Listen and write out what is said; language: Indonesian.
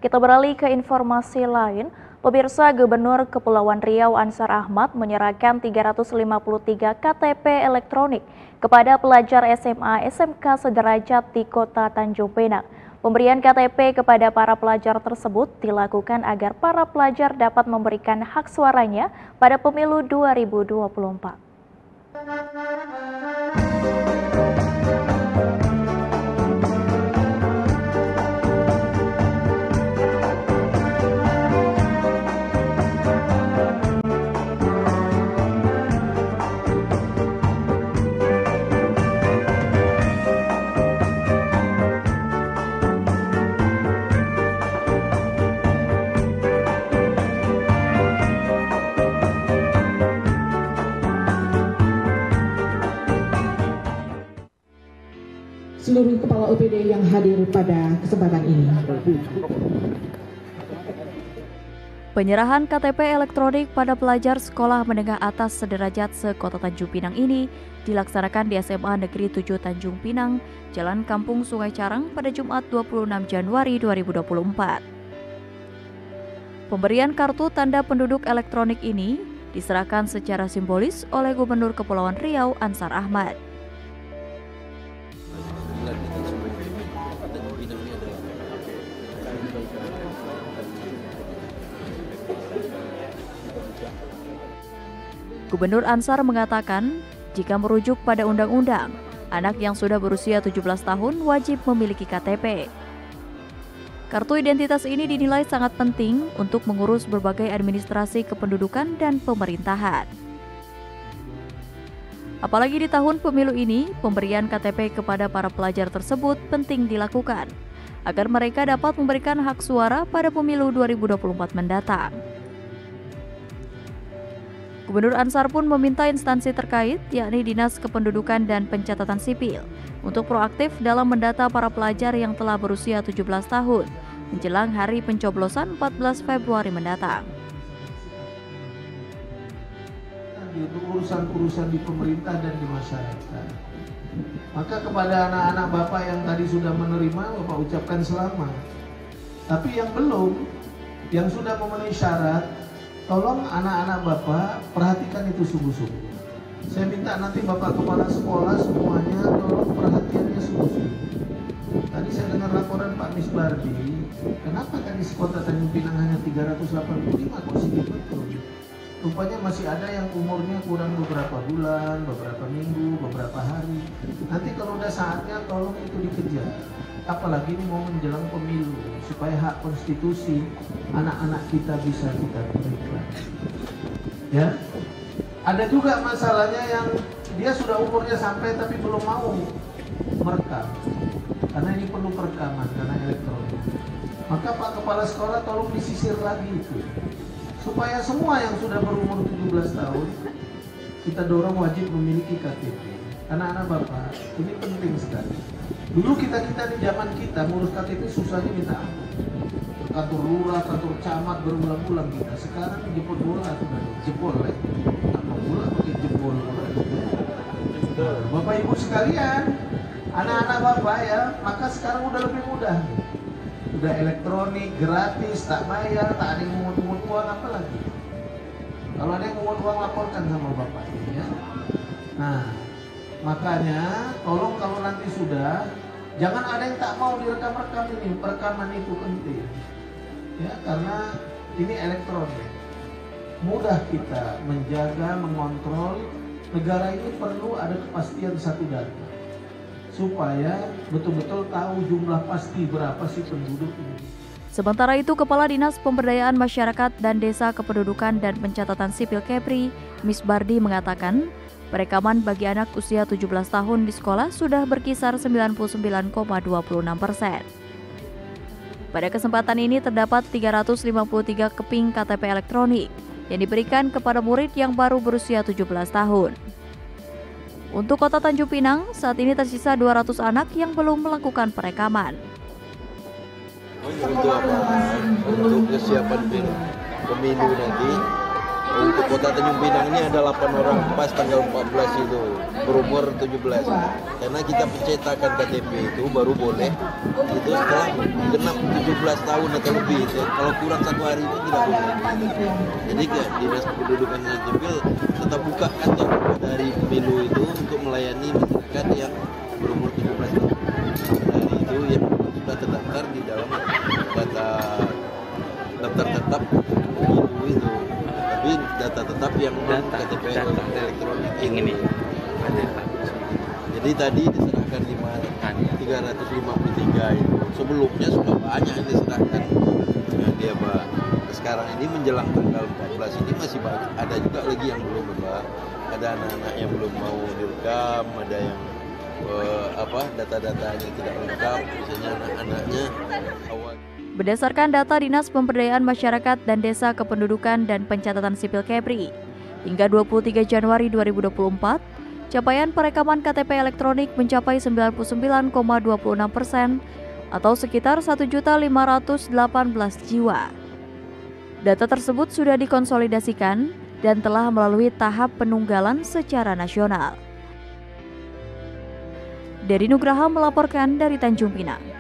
Kita beralih ke informasi lain. Pemirsa, Gubernur Kepulauan Riau Ansar Ahmad menyerahkan 353 KTP elektronik kepada pelajar SMA SMK sederajat di Kota Tanjung Pinang. Pemberian KTP kepada para pelajar tersebut dilakukan agar para pelajar dapat memberikan hak suaranya pada pemilu 2024. Seluruh kepala OPD yang hadir pada kesempatan ini. Penyerahan KTP elektronik pada pelajar sekolah menengah atas sederajat se-Kota Tanjung Pinang ini dilaksanakan di SMA Negeri 7 Tanjung Pinang, Jalan Kampung Sungai Carang pada Jumat 26 Januari 2024. Pemberian kartu tanda penduduk elektronik ini diserahkan secara simbolis oleh Gubernur Kepulauan Riau Ansar Ahmad. Gubernur Ansar mengatakan, jika merujuk pada undang-undang, anak yang sudah berusia 17 tahun wajib memiliki KTP. Kartu identitas ini dinilai sangat penting untuk mengurus berbagai administrasi kependudukan dan pemerintahan. Apalagi di tahun pemilu ini, pemberian KTP kepada para pelajar tersebut penting dilakukan, agar mereka dapat memberikan hak suara pada pemilu 2024 mendatang. Gubernur Ansar pun meminta instansi terkait, yakni Dinas Kependudukan dan Pencatatan Sipil, untuk proaktif dalam mendata para pelajar yang telah berusia 17 tahun, menjelang hari pencoblosan 14 Februari mendatang. Untuk urusan-urusan di pemerintah dan di masyarakat. Maka kepada anak-anak Bapak yang tadi sudah menerima, Bapak ucapkan selamat. Tapi yang belum, yang sudah memenuhi syarat, tolong anak-anak Bapak perhatikan itu sungguh-sungguh. Saya minta nanti Bapak Kepala Sekolah semuanya tolong perhatiannya sungguh-sungguh. Tadi saya dengar laporan Pak Misbardi, kenapa Kadis Kota Tanjung Pinang hanya 385, kok sedikit betul? Rupanya masih ada yang umurnya kurang beberapa bulan, beberapa minggu, beberapa hari. Nanti kalau udah saatnya tolong itu dikejar. Apalagi ini mau menjelang pemilu, supaya hak konstitusi anak-anak kita bisa kita berikan. Ya, ada juga masalahnya yang dia sudah umurnya sampai tapi belum mau merekam, karena ini perlu perekaman karena elektronik. Maka Pak Kepala Sekolah tolong disisir lagi itu, supaya semua yang sudah berumur 17 tahun kita dorong wajib memiliki KTP. Anak-anak Bapak, ini penting sekali. Dulu kita di zaman kita ngurus KTP susahnya minta ampun. Kantor lurah, kantor camat berulang-ulang kita. Sekarang jemput bola sudah jempol ya. Apa bola pakai jempol bola. Bapak Ibu sekalian, anak-anak Bapak ya, maka sekarang udah lebih mudah. Udah elektronik, gratis, tak bayar, tak ada yang mungut-mungut uang apa lagi. Kalau ada yang mungut uang laporkan sama Bapak ya. Nah, makanya tolong kalau nanti sudah, jangan ada yang tak mau direkam-rekam ini. Perekaman itu penting ya, karena ini elektronik. Mudah kita menjaga, mengontrol. Negara ini perlu ada kepastian satu data, supaya betul-betul tahu jumlah pasti berapa sih penduduk ini. Sementara itu, Kepala Dinas Pemberdayaan Masyarakat dan Desa Kependudukan dan Pencatatan Sipil Kepri, Misbardi mengatakan, perekaman bagi anak usia 17 tahun di sekolah sudah berkisar 99,26%. Pada kesempatan ini terdapat 353 keping KTP elektronik yang diberikan kepada murid yang baru berusia 17 tahun. Untuk Kota Tanjung Pinang, saat ini tersisa 200 anak yang belum melakukan perekaman. Untuk apa? Untuk kesiapan pemilu nanti Untuk kota Tanjung Pinang ini ada 8 orang pas tanggal 14 itu berumur 17. Karena kita pencetakan KTP itu baru boleh itu setelah genap 17 tahun atau lebih. Kalau kurang 1 hari itu tidak boleh. Jadi Dinas Kependudukan dan Sipil tetap buka kantor dari pemilu itu untuk melayani masyarakat yang berumur 17 tahun. Dari itu yang sudah terdaftar di dalam daftar tetap pemilu itu. Tapi data tetap yang belum KTP elektronik ini. Jadi tadi diserahkan 353 itu. Sebelumnya sudah banyak yang diserahkan. Dia Pak. Sekarang ini menjelang tanggal 14 ini masih banyak. Ada juga lagi yang belum Pak. Ada anak-anak yang belum mau direkam, ada yang data-datanya tidak lengkap, misalnya anak-anaknya awal. Berdasarkan data Dinas Pemberdayaan Masyarakat dan Desa Kependudukan dan Pencatatan Sipil Kepri, hingga 23 Januari 2024, capaian perekaman KTP elektronik mencapai 99,26% atau sekitar 1.518 jiwa. Data tersebut sudah dikonsolidasikan dan telah melalui tahap penunggalan secara nasional. Dari Nugraha melaporkan dari Tanjung Pinang.